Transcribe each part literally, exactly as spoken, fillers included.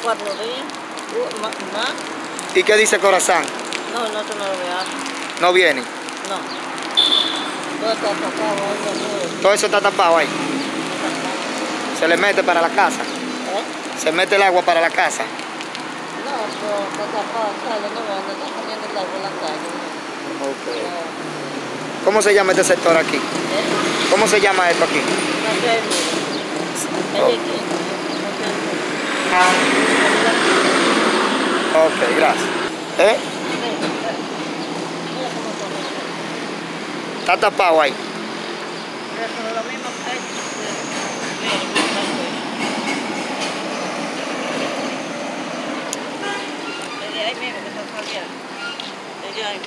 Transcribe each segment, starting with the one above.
cuatro días. Uh, más, más. ¿Y qué dice Corazán? No, nosotros no lo veamos. ¿No viene? No. Todo está tapado ahí. Todo eso está tapado ahí. Se le mete para la casa. ¿Eh? Se mete el agua para la casa. No, pero está tapado, sale, no, no está poniendo el agua en la calle. Okay. No. ¿Cómo se llama este sector aquí? ¿Eh? ¿Cómo se llama esto aquí? No sé, mira. Oh. Es aquí. Ok, gracias. ¿Eh? Está tapado ahí. Pero lo mismo que hay. Desde ahí mismo que está saliendo. Desde ahí.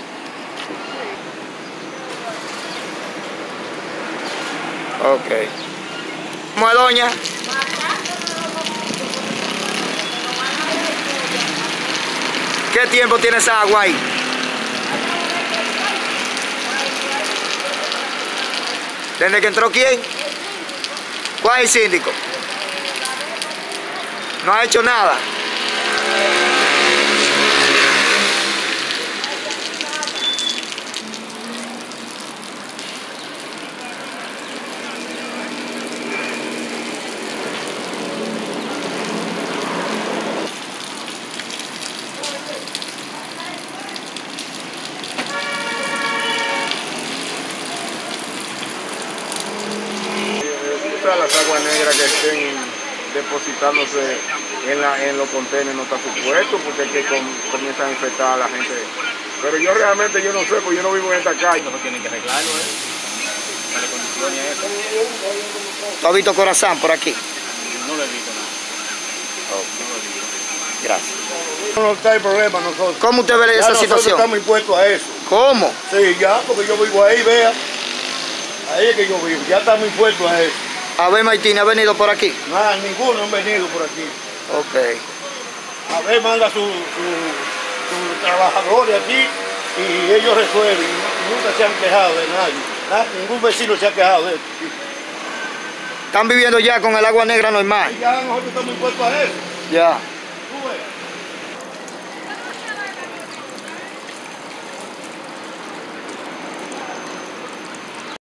Ok. ¿Cómo es, doña? ¿Qué tiempo tiene esa agua ahí? ¿Desde que entró quién? ¿Cuál es el síndico? No ha hecho nada. Las aguas negras que estén depositándose en, la, en los contenedores no está supuesto porque es que com, comienzan a infectar a la gente. Pero yo realmente yo no sé, porque yo no vivo en esta calle. Entonces tienen que arreglarlo, ¿eh? Darle condiciones a eso. ¿Tú has visto Corazán por aquí? No lo he visto nada. Oh. No lo he visto. Gracias. No está el problema nosotros. ¿Cómo usted ve Ya esa nosotros situación? estamos impuestos a eso. ¿Cómo? Sí, ya, porque yo vivo ahí, vea. Ahí es que yo vivo, ya estamos impuestos a eso. A ver, Martín, ¿ha venido por aquí? Nada, ninguno han venido por aquí. Ok. A ver, manda sus su, su trabajadores aquí y ellos resuelven. Nunca se han quejado de nadie. Nada, ningún vecino se ha quejado de esto. ¿Están viviendo ya con el agua negra normal? Ya nosotros estamos impuestos a eso. Ya.